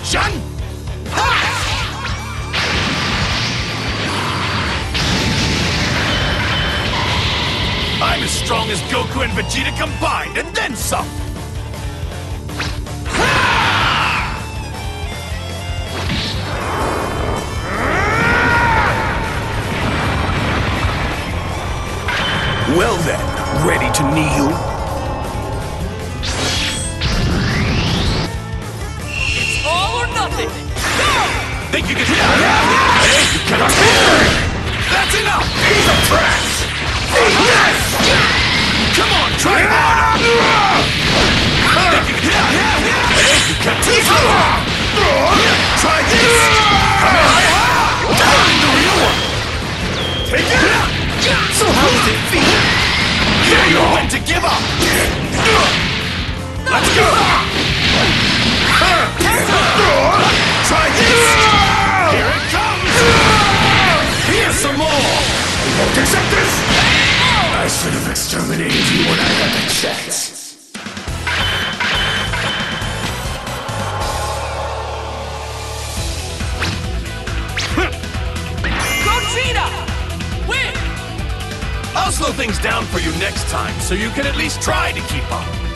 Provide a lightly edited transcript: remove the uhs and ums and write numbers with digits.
Shun! Ha! I'm as strong as Goku and Vegeta combined, and then some! Well then, ready to kneel? It's all or nothing! Go! Think you can hit out? Hey, you cannot. That's enough! He's a trash! Yes! Come on, try harder! Think you can hit out? Hey, you can't. Try this! Find the real one! Take it! So how does it feel? You know when to give up! Let's go! Try this! Here it comes! Here's some more! You won't accept this? I should have exterminated you when I had the chance. Gogeta! Win! I'll slow things down for you next time, so you can at least try to keep up.